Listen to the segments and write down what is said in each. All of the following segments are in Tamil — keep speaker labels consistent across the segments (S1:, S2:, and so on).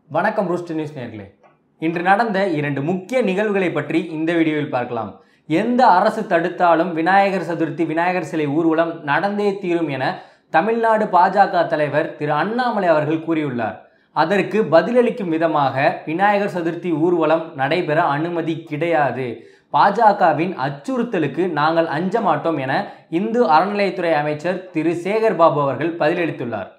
S1: வணக்கம் ரூஸ்டர் நியூஸ் நேயர்களே. இன்று நடந்த 2 முக்கிய நிகழ்வுகளை பற்றி இந்த வீடியோவில் பார்க்கலாம். எந்த அரசு தடுத்தாலும் விநாயகர் சதுர்த்தி விநாயகர் சிலை ஊர்வலம் நடந்தே தீரும் என தமிழ்நாடு பாஜக தலைவர் திரு அண்ணாமலை அவர்கள் கூறியுள்ளார். அதற்கு பதிலளிக்கும் விதமாக விநாயகர் சதுர்த்தி ஊர்வலம் நடைபெற அனுமதி கிடையாது, பாஜகவின் அச்சுறுத்தலுக்கு நாங்கள் அஞ்ச மாட்டோம் என இந்து அறநிலையத்துறை அமைச்சர் திரு சேகர் பாபு அவர்கள் பதிலளித்துள்ளார்.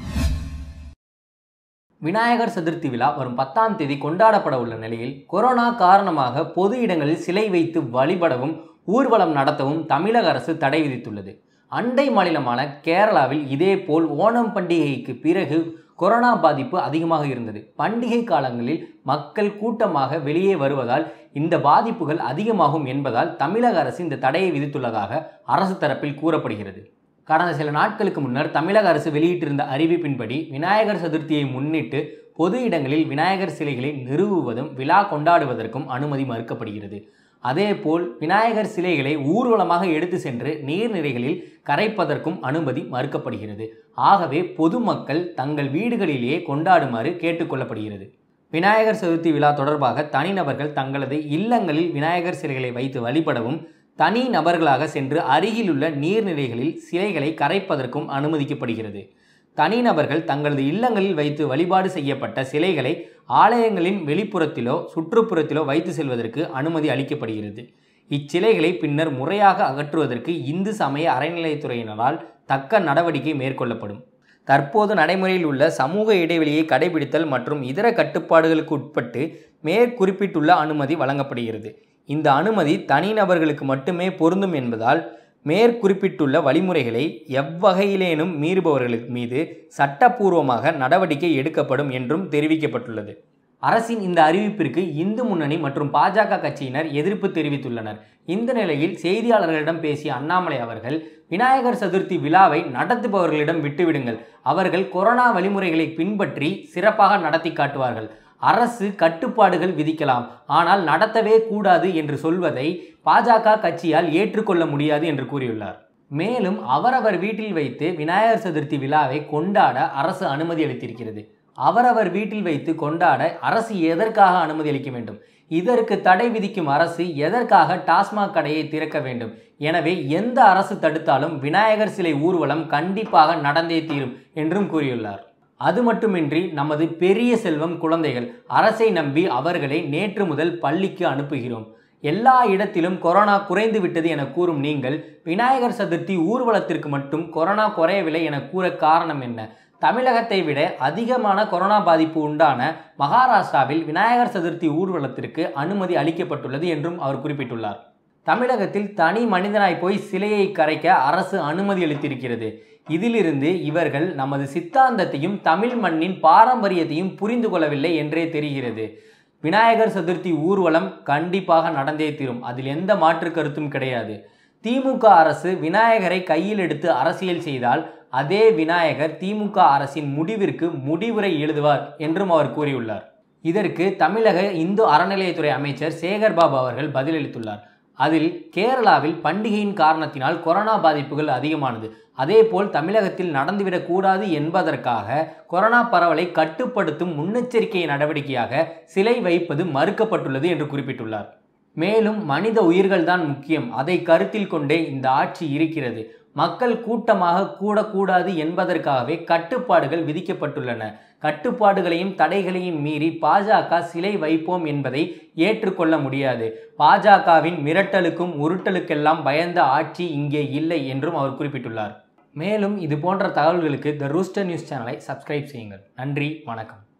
S1: விநாயகர் சதுர்த்தி விழா வரும் 10ஆம் தேதி கொண்டாடப்பட உள்ள நிலையில் கொரோனா காரணமாக பொது இடங்களில் சிலை வைத்து வழிபடவும் ஊர்வலம் நடத்தவும் தமிழக அரசு தடை விதித்துள்ளது. அண்டை மாநிலமான கேரளாவில் இதேபோல் ஓணம் பண்டிகைக்கு பிறகு கொரோனா பாதிப்பு அதிகமாக இருந்தது. பண்டிகை காலங்களில் மக்கள் கூட்டமாக வெளியே வருவதால் இந்த பாதிப்புகள் அதிகமாகும் என்பதால் தமிழக அரசு இந்த தடையை விதித்துள்ளதாக அரசு தரப்பில் கூறப்படுகிறது. கடந்த சில நாட்களுக்கு முன்னர் தமிழக அரசு வெளியிட்டிருந்த அறிவிப்பின்படி விநாயகர் சதுர்த்தியை முன்னிட்டு பொது இடங்களில் விநாயகர் சிலைகளை நிறுவுவதும் விழா கொண்டாடுவதற்கும் அனுமதி மறுக்கப்படுகிறது. அதேபோல் விநாயகர் சிலைகளை ஊர்வலமாக எடுத்து சென்று நீர்நிலைகளில் கரைப்பதற்கும் அனுமதி மறுக்கப்படுகிறது. ஆகவே பொதுமக்கள் தங்கள் வீடுகளிலேயே கொண்டாடுமாறு கேட்டுக்கொள்ளப்படுகிறது. விநாயகர் சதுர்த்தி விழா தொடர்பாக தனிநபர்கள் தங்களது இல்லங்களில் விநாயகர் சிலைகளை வைத்து வழிபடவும் தனி நபர்களாக சென்று அருகிலுள்ள நீர்நிலைகளில் சிலைகளை கரைப்பதற்கும் அனுமதிக்கப்படுகிறது. தனிநபர்கள் தங்களது இல்லங்களில் வைத்து வழிபாடு செய்யப்பட்ட சிலைகளை ஆலயங்களின் வெளிப்புறத்திலோ சுற்றுப்புறத்திலோ வைத்து செல்வதற்கு அனுமதி அளிக்கப்படுகிறது. இச்சிலைகளை பின்னர் முறையாக அகற்றுவதற்கு இந்து சமய அறநிலையத்துறையினரால் தக்க நடவடிக்கை மேற்கொள்ளப்படும். தற்போது நடைமுறையில் உள்ள சமூக இடைவெளியை கடைபிடித்தல் மற்றும் இதர கட்டுப்பாடுகளுக்கு உட்பட்டு மேற்குறிப்பிட்டுள்ள அனுமதி வழங்கப்படுகிறது. இந்த அனுமதி தனிநபர்களுக்கு மட்டுமே பொருந்தும் என்பதால் மேற்குறிப்பிட்டுள்ள வழிமுறைகளை எவ்வகையிலேனும் மீறுபவர்களுக்கு மீது சட்டப்பூர்வமாக நடவடிக்கை எடுக்கப்படும் என்றும் தெரிவிக்கப்பட்டுள்ளது. அரசின் இந்த அறிவிப்பிற்கு இந்து முன்னணி மற்றும் பாஜக கட்சியினர் எதிர்ப்பு தெரிவித்துள்ளனர். இந்த நிலையில் செய்தியாளர்களிடம் பேசிய அண்ணாமலை அவர்கள், விநாயகர் சதுர்த்தி விழாவை நடத்துபவர்களிடம் விட்டுவிடுங்கள், அவர்கள் கொரோனா வழிமுறைகளை பின்பற்றி சிறப்பாக நடத்தி காட்டுவார்கள். அரசு கட்டுப்பாடுகள் விதிக்கலாம், ஆனால் நடத்தவே கூடாது என்று சொல்வதை பாஜக கட்சியால் ஏற்றுக்கொள்ள முடியாது என்று கூறியுள்ளார். மேலும் அவரவர் வீட்டில் வைத்து விநாயகர் சதுர்த்தி விழாவை கொண்டாட அரசு அனுமதி அளித்திருக்கிறது. அவரவர் வீட்டில் வைத்து கொண்டாட அரசு எதற்காக அனுமதி அளிக்க வேண்டும்? இதற்கு தடை விதிக்கும் அரசு எதற்காக டாஸ்மாக் கடையை திறக்க வேண்டும்? எனவே எந்த அரசு தடுத்தாலும் விநாயகர் சிலை ஊர்வலம் கண்டிப்பாக நடந்தே தீரும் என்றும் கூறியுள்ளார். அது மட்டுமின்றி நமது பெரிய செல்வம் குழந்தைகள், அரசை நம்பி அவர்களை நேற்று முதல் பள்ளிக்கு அனுப்புகிறோம். எல்லா இடத்திலும் கொரோனா குறைந்து விட்டது என கூறும் நீங்கள் விநாயகர் சதுர்த்தி ஊர்வலத்திற்கு மட்டும் கொரோனா குறையவில்லை என கூற காரணம் என்ன? தமிழகத்தை விட அதிகமான கொரோனா பாதிப்பு உண்டான மகாராஷ்டிராவில் விநாயகர் சதுர்த்தி ஊர்வலத்திற்கு அனுமதி அளிக்கப்பட்டுள்ளது என்றும் அவர் குறிப்பிட்டுள்ளார். தமிழகத்தில் தனி மனிதனாய் போய் சிலையை கரைக்க அரசு அனுமதி அளித்திருக்கிறது. இதிலிருந்து இவர்கள் நமது சித்தாந்தத்தையும் தமிழ் மண்ணின் பாரம்பரியத்தையும் புரிந்து கொள்ளவில்லை என்றே தெரிகிறது. விநாயகர் சதுர்த்தி ஊர்வலம் கண்டிப்பாக நடந்தே தீரும், அதில் எந்த மாற்று கருத்தும் கிடையாது. திமுக அரசு விநாயகரை கையில் எடுத்து அரசியல் செய்தால் அதே விநாயகர் திமுக அரசின் முடிவிற்கு முடிவுரை எழுதுவார் என்றும் அவர் கூறியுள்ளார். இதற்கு தமிழக இந்து அறநிலையத்துறை அமைச்சர் சேகர் பாபு அவர்கள் பதிலளித்துள்ளார். அதில் கேரளாவில் பண்டிகையின் காரணத்தினால் கொரோனா பாதிப்புகள் அதிகமானது, அதேபோல் தமிழகத்தில் நடந்துவிடக்கூடாது என்பதற்காக கொரோனா பரவலை கட்டுப்படுத்தும் முன்னெச்சரிக்கை நடவடிக்கையாக சிலை வைப்பது மறுக்கப்பட்டுள்ளது என்று குறிப்பிட்டுள்ளார். மேலும் மனித உயிர்கள்தான் முக்கியம், அதை கருத்தில் கொண்டே இந்த ஆட்சி இருக்கிறது. மக்கள் கூட்டமாக கூடக்கூடாது என்பதற்காகவே கட்டுப்பாடுகள் விதிக்கப்பட்டுள்ளன. கட்டுப்பாடுகளையும் தடைகளையும் மீறி பாஜக சிலை வைப்போம் என்பதை ஏற்றுக்கொள்ள முடியாது. பாஜகவின் மிரட்டலுக்கும் உருட்டலுக்கெல்லாம் பயந்த ஆட்சி இங்கே இல்லை என்றும் அவர் குறிப்பிட்டுள்ளார். மேலும் இது போன்ற தகவல்களுக்கு த ரூஸ்டர் நியூஸ் சேனலை சப்ஸ்கிரைப் செய்யுங்கள். நன்றி, வணக்கம்.